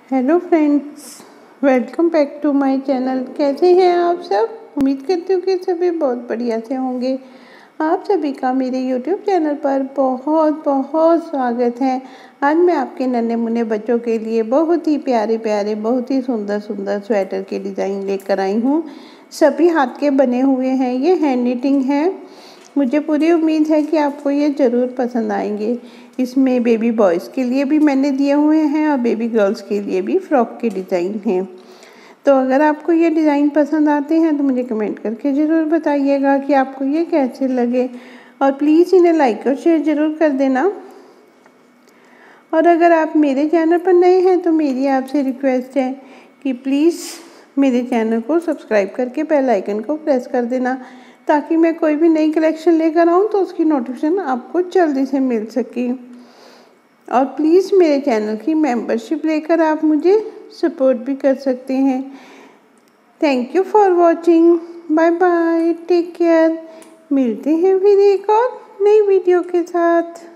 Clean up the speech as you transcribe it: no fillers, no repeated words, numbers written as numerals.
Hello friends, welcome back to my channel. कैसे हैं आप सब? उम्मीद करती हूँ कि सभी बहुत बढ़िया से होंगे। आप सभी का मेरे यूट्यूब चैनल पर बहुत बहुत स्वागत है। आज मैं आपके नन्हे मुन्ने बच्चों के लिए बहुत ही प्यारे प्यारे, बहुत ही सुंदर सुंदर स्वेटर के डिज़ाइन लेकर आई हूँ। सभी हाथ के बने हुए हैं, ये हैंड निटिंग है। मुझे पूरी उम्मीद है कि आपको ये ज़रूर पसंद आएंगे। इसमें बेबी बॉयज़ के लिए भी मैंने दिए हुए हैं और बेबी गर्ल्स के लिए भी फ्रॉक के डिज़ाइन हैं। तो अगर आपको ये डिज़ाइन पसंद आते हैं तो मुझे कमेंट करके ज़रूर बताइएगा कि आपको ये कैसे लगे, और प्लीज़ इन्हें लाइक और शेयर ज़रूर कर देना। और अगर आप मेरे चैनल पर नए हैं तो मेरी आपसे रिक्वेस्ट है कि प्लीज़ मेरे चैनल को सब्सक्राइब करके बेल आइकन को प्रेस कर देना, ताकि मैं कोई भी नई कलेक्शन लेकर आऊँ तो उसकी नोटिफिकेशन आपको जल्दी से मिल सके। और प्लीज़ मेरे चैनल की मेंबरशिप लेकर आप मुझे सपोर्ट भी कर सकते हैं। Thank you for watching. Bye bye, take care. मिलते हैं फिर एक और नई वीडियो के साथ।